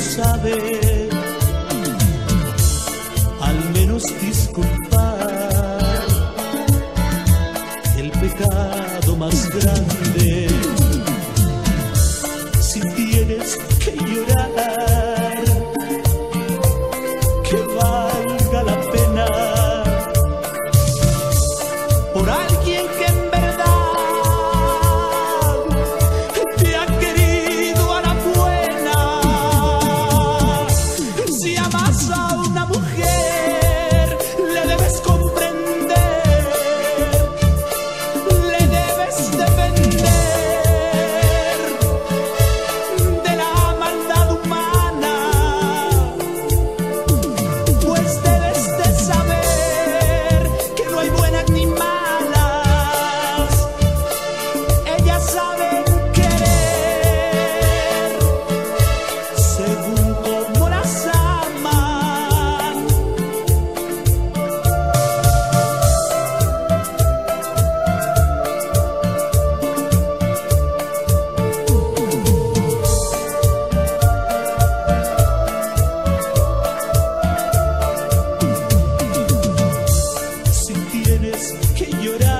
sabe al menos disculpar el pecado más grande. Si tienes que llorar, que valga la pena por alguien que en verdad te ha querido a la buena. Si amas a una mujer, le debes comprender, le debes defender de la maldad humana, pues debes de saber que no hay buenas ni malas, ellas saben querer según como las aman. Si tienes que llorar,